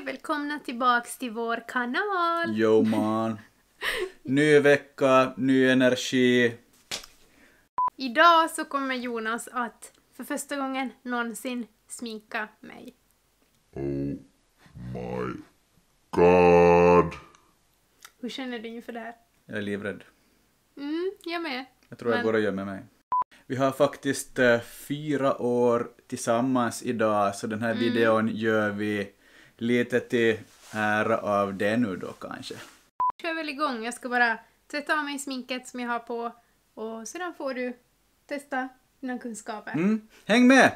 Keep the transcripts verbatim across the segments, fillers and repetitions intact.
Hej, välkomna tillbaks till vår kanal. Jo man. Ny vecka, ny energi. Idag så kommer Jonas att för första gången någonsin sminka mig. Oh my god. Hur känner du inför det här? Jag är livrädd. Mm, jag med. Jag tror Men- jag går och gömmer mig. Vi har faktiskt eh, fyra år tillsammans idag, så den här Mm. videon gör vi lite till ära av det nu då kanske. Kör väl igång. Jag ska bara tvätta av mig sminket som jag har på och sedan får du testa dina kunskaper. Mm. Häng med!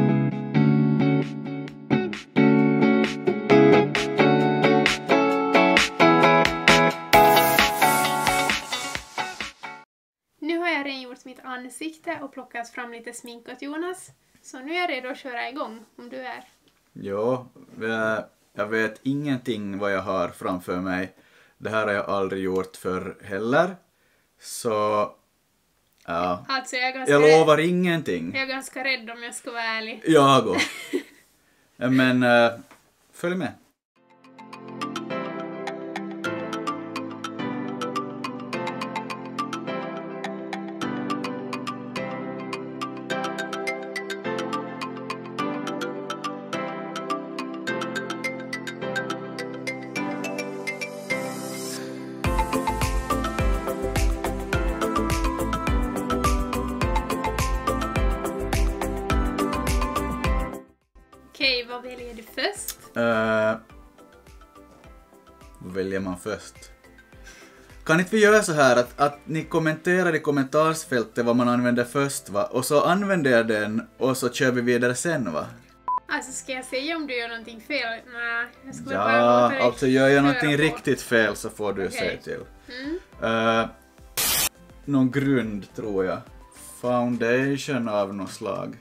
Nu har jag rengjort mitt ansikte och plockat fram lite smink åt Jonas. Så nu är jag redo att köra igång om du är. Jo, eh, jag vet ingenting vad jag har framför mig. Det här har jag aldrig gjort för heller. Så, ja. Alltså jag är ganska, Jag rädd. lovar ingenting. Jag är ganska rädd om jag ska vara ärlig. Jag går. Men äh, följ med. Okej, vad väljer du först? Uh, vad väljer man först? Kan inte vi göra så här att, att ni kommenterar i kommentarsfältet vad man använder först, va? Och så använder jag den och så kör vi vidare sen, va? Alltså ska jag säga om du gör någonting fel? Nej, jag ska bara Ja, låta dig alltså gör jag köra någonting på. riktigt fel så får du Okej. säga till. Mm. Uh, någon grund tror jag. Foundation av något slag.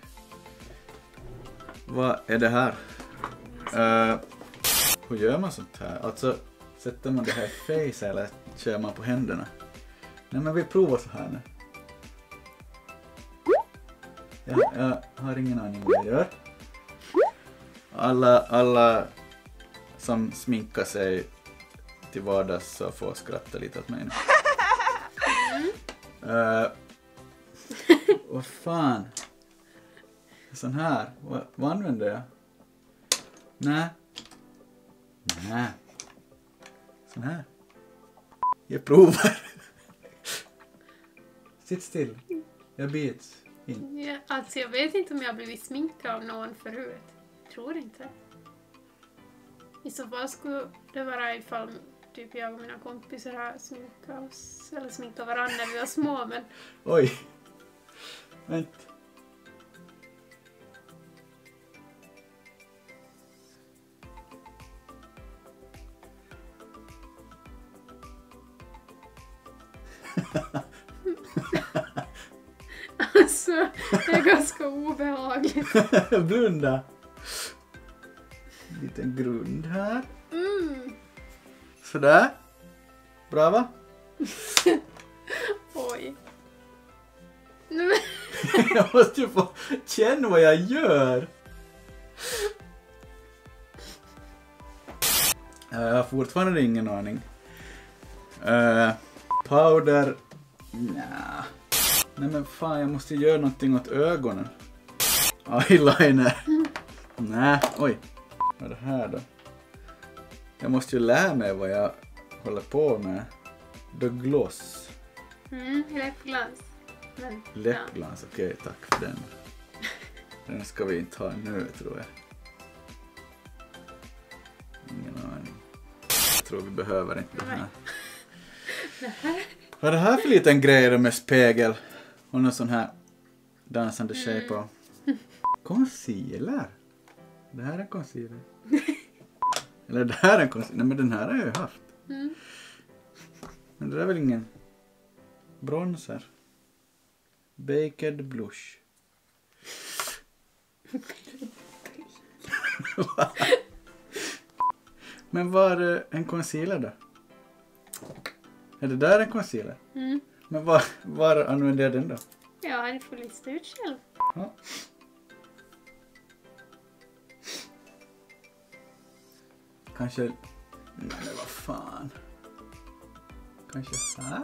Vad är det här? Uh, hur gör man sånt här? Alltså, sätter man det här i face eller kör man på händerna? Nej, men vi provar så här nu. Jag, jag har ingen aning vad jag gör. Alla, alla som sminkar sig till vardags så får skratta lite åt mig nu. Uh, vad fan? Sån här. Vad, vad använder jag? Nej. Nej. Sån här. Jag provar. Sitt still. Jag bits in. Ja, alltså jag vet inte om jag har blivit sminkad av någon förut. Tror inte. I så fall skulle det vara ifall typ jag och mina kompisar har sminkat oss eller sminkat varandra när vi var små, men Oj. Vänta. alltså det är ganska obehagligt. Blunda. Liten grund här. Mm. Sådär. Bra, va? Oj. Nej, men- Jag måste ju få känna vad jag gör. Jag har fortfarande ingen aning. Uh, powder. Nja. Nej men fan, jag måste göra någonting åt ögonen. Eyeliner. Nej, oj. Vad är det här då? Jag måste ju lära mig vad jag håller på med. The gloss. Mm, läppglans. Men, Läppglans, okej, tack för den. Den ska vi inte ha nu, tror jag. Ingen aning. Jag tror vi behöver inte det här. Vad är det här för liten grej då med spegel? Och någon sån här dansande tjej på. Concealer? Det här är concealer. Eller det här är en concealer. Nej, men den här har jag ju haft. Mm. Men det där är väl ingen bronzer. Baked blush. Men var är en concealer då? Är det där en concealer? Mm. Men var, var använder jag den då? Ja, ni får lista ut själv. Ja. Kanske... Nej men vad fan. Kanske här?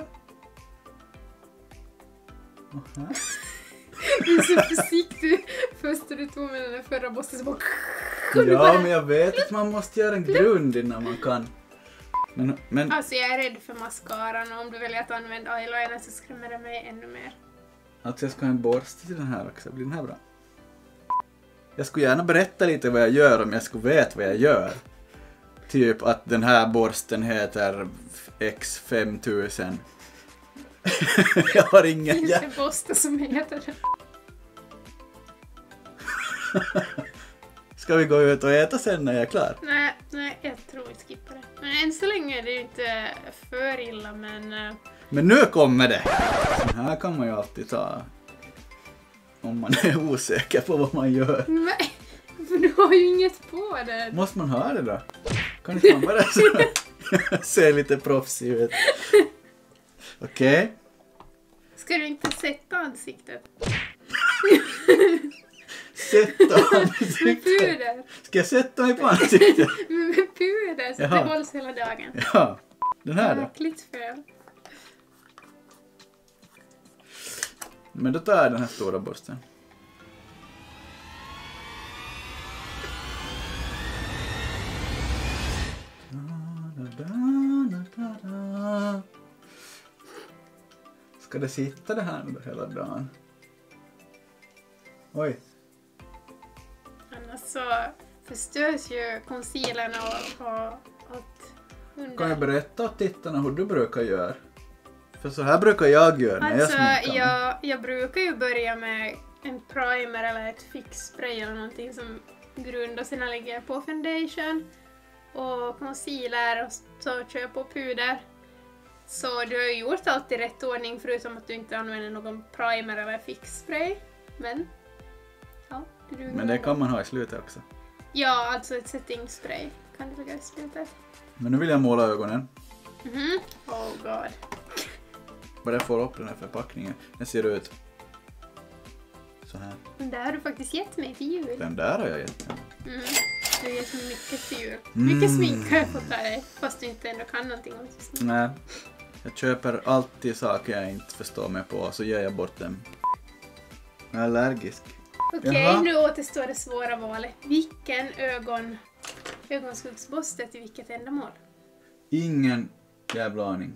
Och här? Du är så försiktig. Först du tog med den där förra bossen så bara... Ja, men jag vet att man måste göra en grund innan man kan. Men, men... Alltså jag är rädd för mascaran och om du väljer att använda eyeliner så skrämmer det mig ännu mer. Alltså jag ska ha en borste till den här också. Blir den här bra? Jag skulle gärna berätta lite vad jag gör om jag skulle veta vad jag gör. Typ att den här borsten heter X fem tusen. Jag har ingen... Finns det borste som heter det? Ska vi gå ut och äta sen när jag är klar? Nej, nej, jag tror vi skippar det. Men än så länge är det ju inte för illa, men... Uh... Men nu kommer det! Den här kan man ju alltid ta om man är osäker på vad man gör. Nej, för du har ju inget på det. Måste man ha det då? Kan inte man bara så se lite proffsig ut? Okej. Okay. Ska du inte sätta ansiktet? Sätta ansiktet? Med puder. Ska jag sätta mig på ansiktet? Med puder så Jaha. Det hålls hela dagen. Ja, den här då? Verkligt fel. Men då tar jag den här stora borsten. Ska det sitta det här nu hela dagen? Oj. Annars så förstörs ju concealern och, och allt under. Kan jag berätta åt tittarna hur du brukar göra? För så här brukar jag göra när alltså, jag sminkar jag, jag brukar ju börja med en primer eller ett fixspray eller någonting som grund och sen lägger jag på foundation och concealer och så kör jag på puder. Så du har ju gjort allt i rätt ordning förutom att du inte använder någon primer eller fixspray. Men, ja. Det Men det kan man ha i slutet också. Ja, alltså ett setting spray kan du lägga i slutet. Men nu vill jag måla ögonen. Mhm. Oh god. Bara jag får upp den här förpackningen. Den ser ut så här. Den där har du faktiskt gett mig till jul. Den där har jag gett mig. Mm. Du har gett mig mycket till jul. Mm. Mycket smink har jag fått av dig. Fast du inte ändå kan någonting om smink. Nej. Jag köper alltid saker jag inte förstår mig på och så ger jag bort dem. Jag är allergisk. Okej, okay, nu återstår det svåra valet. Vilken ögon... ögonskuggsborste till vilket ändamål? Ingen jävla aning.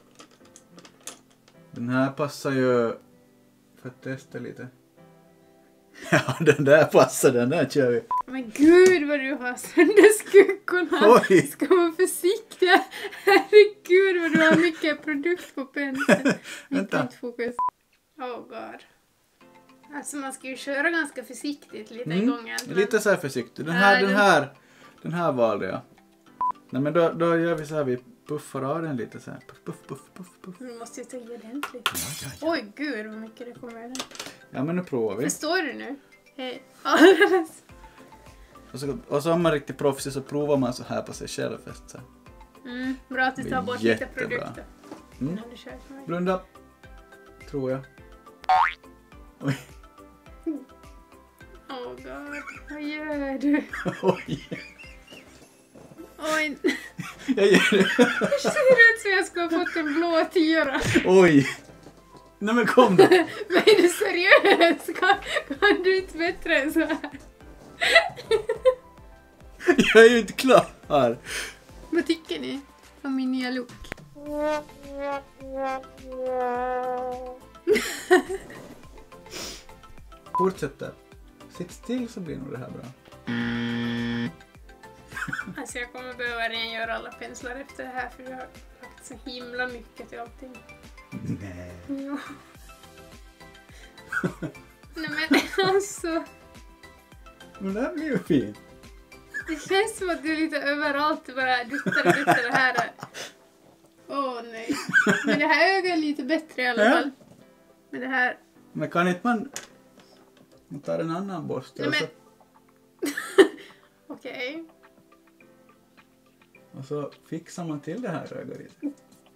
Den här passar ju... För att testa lite. Ja, den där passar, den där kör vi. Men gud vad du har sönder skuggorna. Oj. Ska man försiktig? Herregud vad du har mycket produkt på penseln. Vänta. Fokus. Oh god. Alltså man ska ju köra ganska försiktigt lite mm. i gången. Men... Lite så här försiktigt. Den här, äh, den du... här, den här valde jag. Nej men då, då gör vi så här, vi puffar av den lite så här. Puff, puff, puff, puff, puff. Du måste ju ta i ordentligt. Ja, ja, ja. Oj gud vad mycket det kommer där. Ja men nu provar vi. Förstår du nu? Hej. och, så, och så om man är riktigt proffsig så provar man så här på sig själv först. Så. Mm, bra att du tar bort Jättebra. lite produkter. Mm. Du kör för mig. Blunda. Tror jag. Oj. Oh god, vad gör du? Oj. Oj. Jag gör det. Det ser ut som jag skulle ha fått en blå tyra. Oj. Nej men kom då. Men är du seriös? Kan, kan du inte bättre än så här? Jag är ju inte klar. Vad tycker ni om min nya look? Fortsätt där. Sitt still så blir nog det här bra. Alltså jag kommer behöva rengöra alla penslar efter det här för jag har lagt så himla mycket till allting. Nej. Ja. Nej men alltså. Men det här blir ju fint. Det känns som att du är lite överallt bara duttar och duttar det här. Åh oh, nej. Men det här ögat är lite bättre i alla fall. Men det här. Men kan inte man... Man tar en annan borste Nej, och så... Okej. Okay. Och så fixar man till det här ögat lite.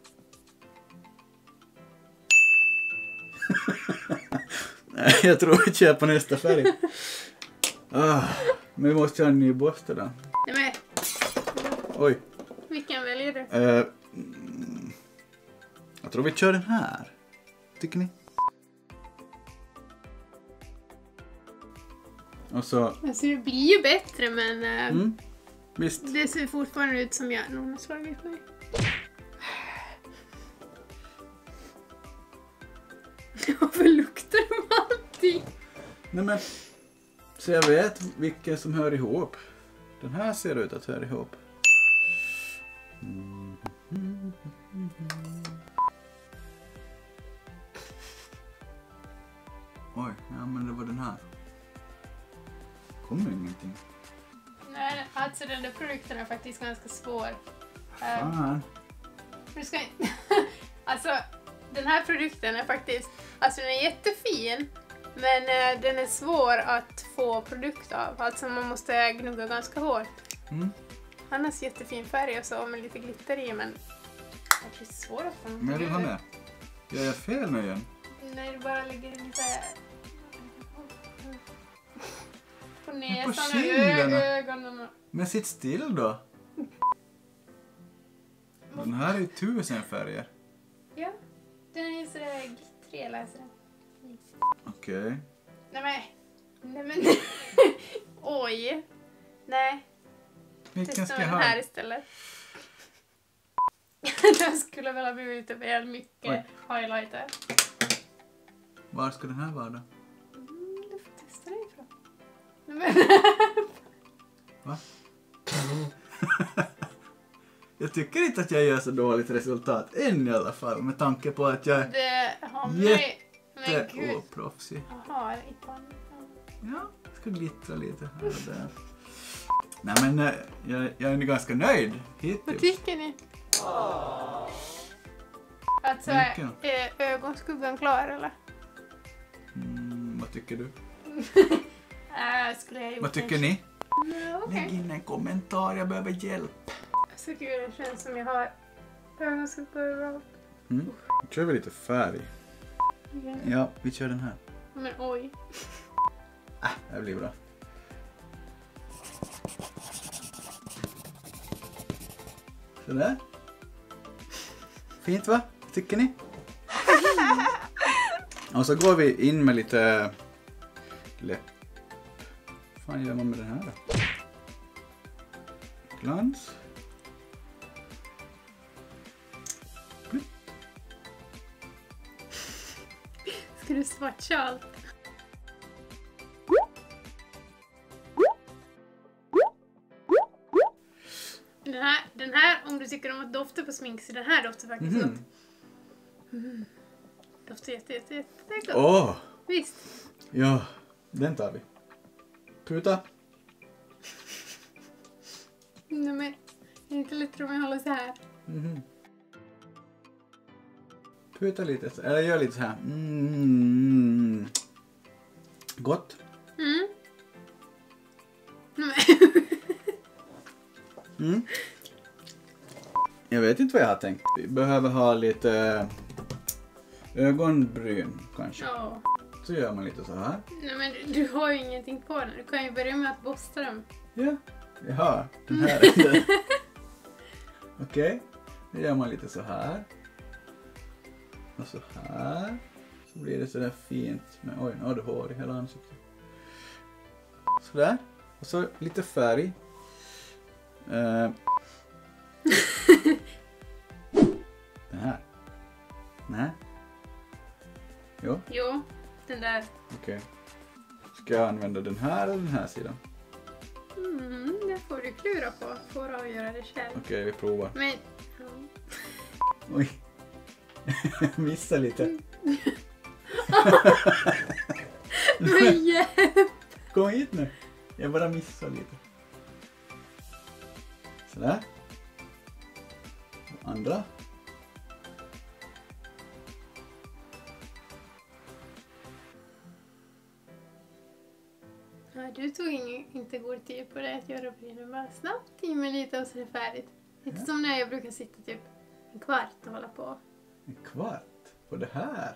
Nej, jag tror vi köper nästa färg. Ah, men vi måste ha en ny borste då. Nej men. Oj. Vilken väljer du? Uh, mm, jag tror vi kör den här. Tycker ni? Och så... Alltså det blir ju bättre men uh, Mm, visst. det ser fortfarande ut som jag någon har slagit mig. Varför luktar de alltid? Nej men, så jag vet vilken som hör ihop. Den här ser ut att höra ihop. Mm. Oj, ja men det var den här. Kommer ingenting. Nej, alltså den där produkten är faktiskt ganska svår. Um, Fan. du ska inte... Alltså, den här produkten är faktiskt... Alltså den är jättefin. Men uh, den är svår att få produkt av. Alltså man måste gnugga ganska hårt. Mm. Annars jättefin färg och så med lite glitter i, men... Det är svårt att få Men jag vill ha med. Jag är fel nu igen. Nej, du bara lägger den lite... På på näsan och kinderna. ögonen. Men sitt still då. Den här är ju tusen färger. Ja, den är ju sådär glittrig, jag läser den. Okej. Okay. Nej men... Nej men... Oj. Nej. Vilken Testa ska jag den ha? här istället. Den skulle väl ha blivit lite väl mycket Oj. highlighter. Var ska den här vara då? Mm, du får testa dig ifrån. Nej, men... Va? Jag tycker inte att jag gör så dåligt resultat än i alla fall. Med tanke på att jag är Det har mig... Men gud. jätteoproffsig. Jaha, i pannan. Ja, jag ska glittra lite här och där. Nej men eh, jag, jag är ganska nöjd Vad hittills. tycker ni? Alltså, Vilken? är ögonskuggan klar eller? Mm, vad tycker du? Äh, skulle jag gjort Vad tycker en... ni? Nej, okej. Lägg in en kommentar, jag behöver hjälp. Så gud, det känns som jag har ögonskugga överallt. Mm. Då kör vi lite färg. Ja. Ja, vi kör den här. Men oj. Äh, det blir bra. Sådär. Fint va? Tycker ni? Och så går vi in med lite läpp. Vad fan gör man med den här då? Glans. Ska du swatcha allt? Den här, den här, om du tycker om att dofta på smink, så den här doftar faktiskt Mhm. gott. Mm. Doftar jätte, jätte, jätte gott. Åh! Visst. Ja, den tar vi. Puta. Nej men, det är inte lättare om jag håller så här. Mhm. Puta lite, så- eller gör lite så här. Mm. Gott. Mm. Nej, Mm. Jag vet inte vad jag har tänkt. Vi behöver ha lite ögonbryn kanske. ja. Så gör man lite så här. Nej men du, du har ju ingenting på den. Du kan ju börja med att borsta dem. Ja, jaha, den här är den. Okej, då gör man lite så här. Och så här. Så blir det sådär fint. Men oj, nu har du hår i hela ansiktet. Sådär. Och så lite färg. Uh. Den här. Nej. Jo, Jo, den där. okej. Ska jag använda den här eller den här sidan? Mm, det får du klura på. Får avgöra det själv. Okej, vi provar. Men... Ja. Oj. Missa lite. Men hjälp! Kom hit nu. Jag bara missar lite. Sådär. Och andra. Ja, du tog ing- inte god tid på det att göra brynen. Bara snabbt i med lite och så är det färdigt. Inte Ja. som när jag brukar sitta typ en kvart och hålla på. En kvart på det här.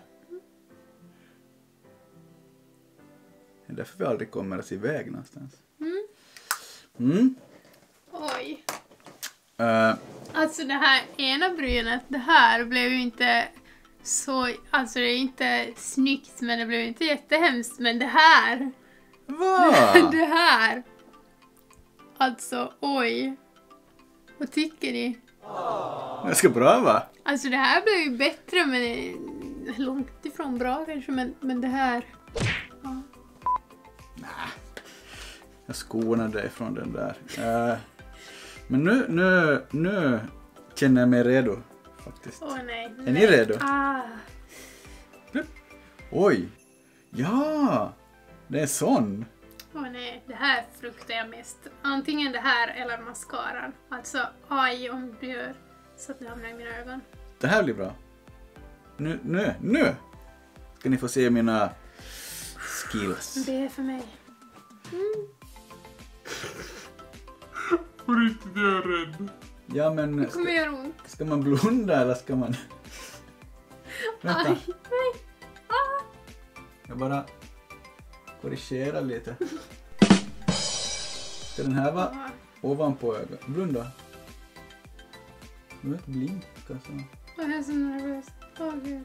Det är därför vi aldrig kommer oss iväg någonstans. Mm. Mm. Oj. Uh, Alltså det här ena brynet, det här blev ju inte så, alltså det är inte snyggt men det blev inte jättehemskt, men det här, vad? det här, alltså oj, vad tycker ni? Jag ska pröva. Alltså det här blev ju bättre men det är långt ifrån bra kanske, men, men det här, ja. Jag skonar dig från den där. Uh, men nu, nu, nu känner jag mig redo faktiskt. Åh nej. Är nej. ni redo? Ah. Oj! Ja! Det är sån. Åh nej, det här fruktar jag mest. Antingen det här eller mascaran. Alltså, aj om du gör så att det hamnar i mina ögon. Det här blir bra. Nu, nu, nu! Ska ni få se mina skills. Det är för mig. Mm. På riktigt, jag är rädd. Ja, men Det kommer ska, göra ont. ska man blunda eller ska man... Vänta, Aj, nej. Ah. jag bara korrigerar lite. Ska den här vara Ah. ovanpå ögat? Blunda. Du vet, blinka så. Jag är så nervös. Åh gud.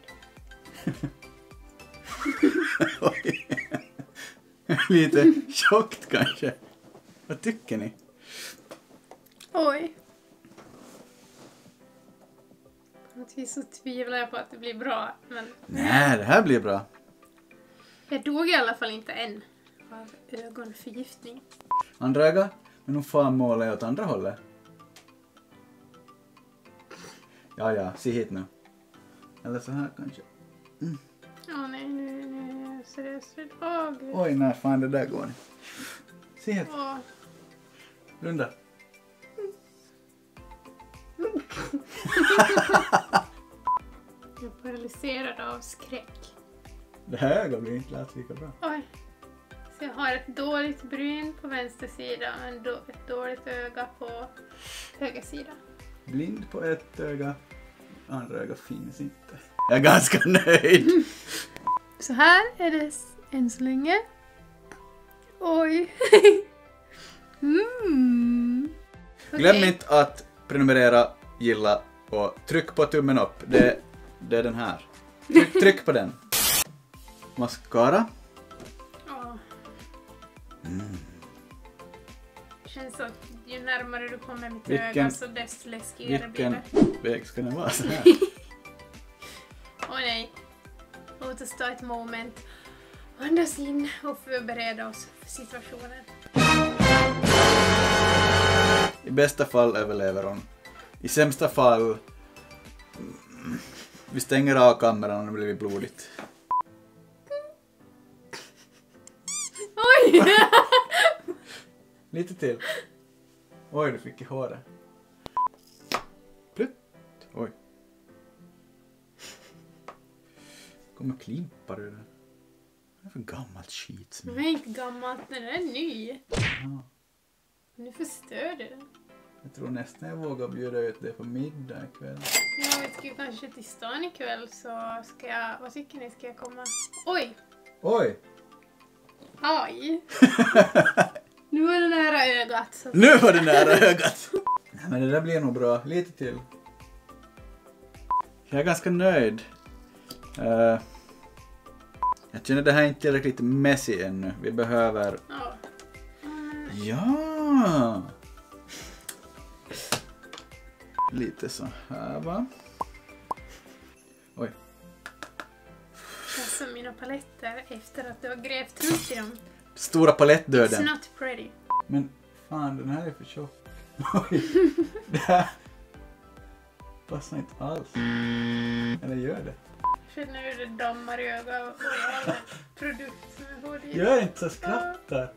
Oj. Lite tjockt kanske. Vad tycker ni? Oj. På något vis så tvivlar jag på att det blir bra. Men Nej, det här blir bra. jag dog i alla fall inte än av ögonförgiftning. Andra öga, men hon fan målar jag åt andra hållet. Ja, ja, se hit nu. Eller så här kanske. Åh nej, nu, nu är jag seriöst rädd. Åh gud. Oj, när fan det där går. Se hit, Åh. blunda. Jag är paralyserad av skräck. Det här ögat blir inte lätt lika bra. Oj. Så jag har ett dåligt bryn på vänster sida och en då- ett dåligt öga på höger sida. Blind på ett öga, andra öga finns inte. Jag är ganska nöjd. Så här är det s- än så länge. Oj. mm. Glöm Okej. inte att prenumerera, gilla och tryck på tummen upp. Det, det är den här. Tryck, tryck på den. Mascara. Ja. Känns att ju närmare du kommer mitt Vilken- öga så desto läskigare blir Vilken det. väg ska den vara så här? Åh nej. Låt oss ta ett moment. Andas in och förbereda oss för situationen. I bästa fall överlever hon. I sämsta fall... mm, vi stänger av kameran och det blir blodigt. Oj! Lite till. Oj, du fick i håret. Plutt. Oj. Kommer klimpar ur det. Vad är för gammalt skit som Den är inte gammalt, den är ny. ja. Nu förstör du den. Jag tror nästan jag vågar bjuda ut det på middag ikväll. Ja, vi ska ju kanske till stan ikväll så ska jag... Vad tycker ni? Ska jag komma? Oj! Oj! Aj! Nu är det nära ögat. Så. Nu var det nära ögat! Nej, men det där blir nog bra. Lite till. Jag är ganska nöjd. Uh, jag känner det här är inte tillräckligt messy ännu. Vi behöver... Ja. Mm. Ja! Lite så här va? Oj. Alltså mina paletter efter att du har grävt runt i dem. Stora It's palettdöden. not pretty. Men fan, den här är för tjock. Oj. Det här passar inte alls. Eller gör det? Känner hur det dammar i ögat och alla produkter som är hård i. Gör inte så, skrattar.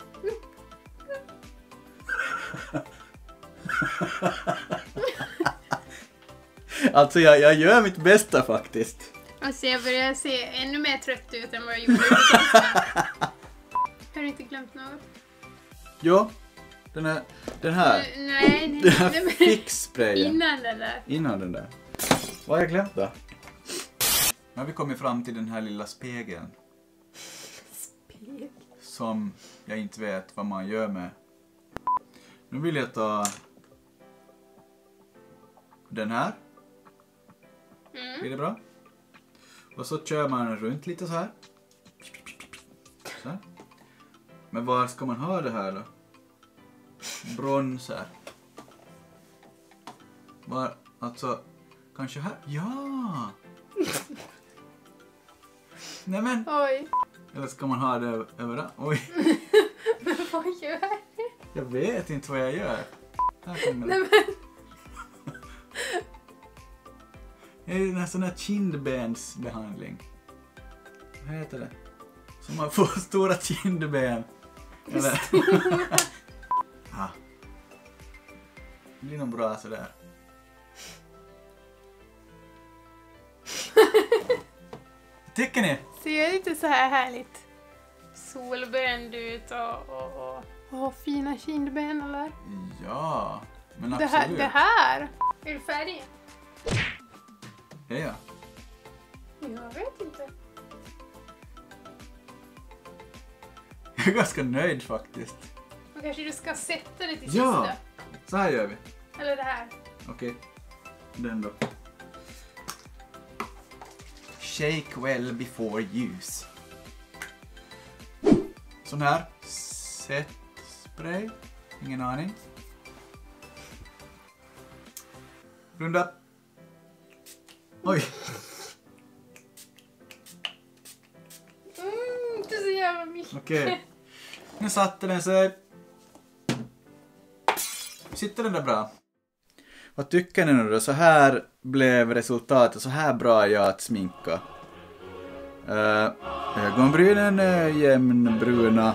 Alltså jag, jag gör mitt bästa faktiskt. Alltså jag börjar se ännu mer trött ut än vad jag gjorde. Har du inte glömt något? Jo, den här, den här, Nej, nej, nej. den här nej, men- fixsprayen. Innan den där. Innan den där. Vad har jag glömt då? Nu har vi kommit fram till den här lilla spegeln. Spegel. Som jag inte vet vad man gör med. Nu vill jag ta den här. Mm. Blir det bra? Och så kör man runt lite så här. Så här. Men var ska man ha det här då? Bronser. Var, alltså, kanske här? Ja! Nej men, Oj. eller ska man ha det överallt? Oj, Men vad gör du? jag vet inte vad jag gör. Här kommer Nej det. men. Det är en sån här kindbensbehandling. Vad heter det? Som man får stora kindben. Eller? Ja. Det blir nog bra sådär. Tycker ni? Ser inte så här härligt solbränd ut och, och, och, och fina kindben eller? Ja, men Det här, absolut. det här. Är du färdig? Ja, ja. Jag vet inte. Jag är ganska nöjd faktiskt. Men kanske du ska sätta det till Ja. sista. Så här gör vi. Eller det här. Okej. Den då. Shake well before use. Sån här. Set spray. Ingen aning. Runda. Oj. Mm, inte så jävla mycket. Okej. Nu satte den sig. Sitter den där bra? Vad tycker ni nu då? Så här blev resultatet. Så här bra är jag att sminka. Uh, ögonbrynen är jämnbruna.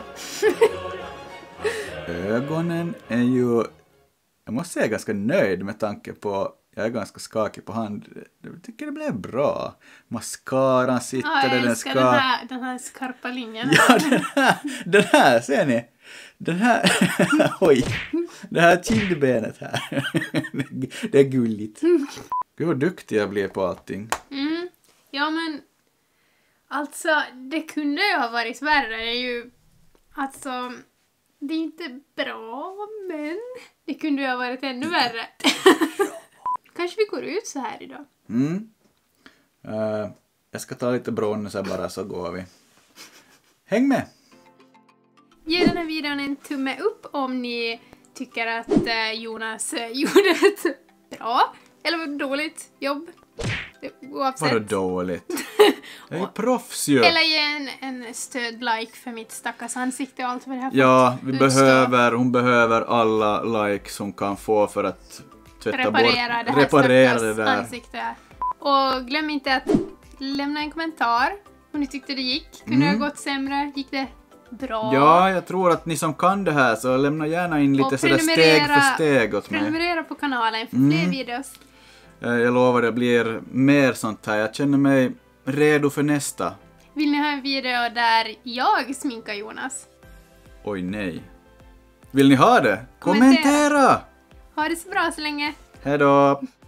Ögonen är ju... Jag måste säga ganska nöjd med tanke på... Jag är ganska skakig på hand. Jag tycker det blev bra. Mascaran sitter Ja, där jag den älskar ska... den här, den här skarpa linjen. Ja, den här, den här, ser ni? Den här, oj, det här kindbenet här. Det är gulligt. Gud vad duktig jag blir på allting. Mm. Ja, men alltså, det kunde ju ha varit värre. Det är ju, alltså, det är inte bra, men det kunde ju ha varit ännu värre. Kanske vi går ut så här idag. Mm. Uh, jag ska ta lite bronzer bara så går vi. Häng med! Ge den här videon en tumme upp om ni tycker att eh, Jonas eh, gjorde ett bra eller dåligt jobb. Oavsett. Vadå dåligt? Jag är ju proffs ju. Eller ge en, en stöd-like för mitt stackars ansikte och allt vad det här Ja, fått vi utstå. behöver, hon behöver alla likes hon kan få för att tvätta reparera bort, det här reparera stackars det där. ansikte. Och glöm inte att lämna en kommentar om ni tyckte det gick. Kunde Mm. det ha gått sämre? Gick det bra? Ja, jag tror att ni som kan det här så lämna gärna in lite Och sådär steg prenumerera- för steg åt mig. Prenumerera på kanalen för Mm. fler videos. Eh, Jag lovar det blir mer sånt här. Jag känner mig redo för nästa. Vill ni ha en video där jag sminkar Jonas? Oj nej. Vill ni ha det? Kommentera. Kommentera! Ha det så bra så länge. Hej då!